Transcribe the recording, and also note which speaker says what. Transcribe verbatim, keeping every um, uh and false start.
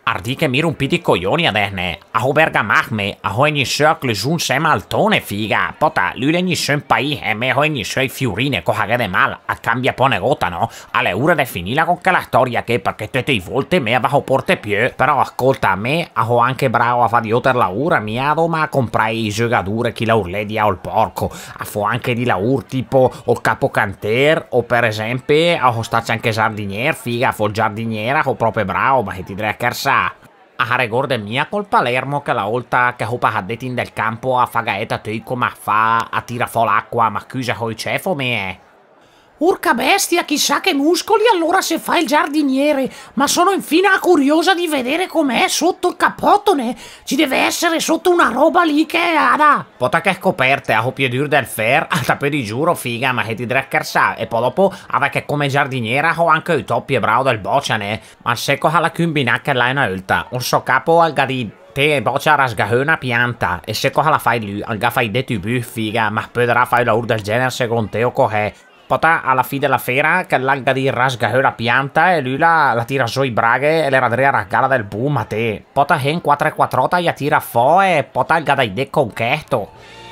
Speaker 1: Ardi che mi rompiti i coglioni adesso, a ho bergamachme, a ho ogni circle giù sema al tone, figa. Pota, lui ogni sen pai, e me ho ogni sei fiorine, coja che de mal, a cambia pone gota, no? Alle ore de finila con quella storia che perché tutte i volte me avevo porte più. Però ascolta, a me, a ho anche bravo a fare di otter lavoro, mi ado ma comprai i giocatori chi la urledi al porco. A fo anche di lavoro tipo o capocanter, o per esempio, a ho stato anche giardinier, figa, fo il giardiniera, ho proprio bravo, ma che ti direi che a ricordo mia col Palermo che la volta che ho pagato in del campo a fagaeta tu come fa a tira fuori l'acqua ma chiusa coi cefo me.
Speaker 2: Urca bestia, chissà che muscoli allora se fa il giardiniere, ma sono infine curiosa di vedere com'è sotto il cappotto, ne? Ci deve essere sotto una roba lì che è ada.
Speaker 1: Pota che scoperte a più del fer, a tapé di giuro figa, ma che ti drecchersa, e poi dopo aveva che come giardiniera ho anche i toppi e bravo del bocciane, ma secco alla cumbinacca là una volta, un so capo al gadì. Te boccia rasga una pianta, e se cosa la fai lui, al fai de tubu figa, ma potrà fare la ur del genere secondo te o co'è? Pota alla fine della fiera che l'alga di rasga la pianta e lui la, la tira su i braghe e le radrea raggala del boom a te. Pota hen quattro quattro e tira fo e pota il gadai de conchetto.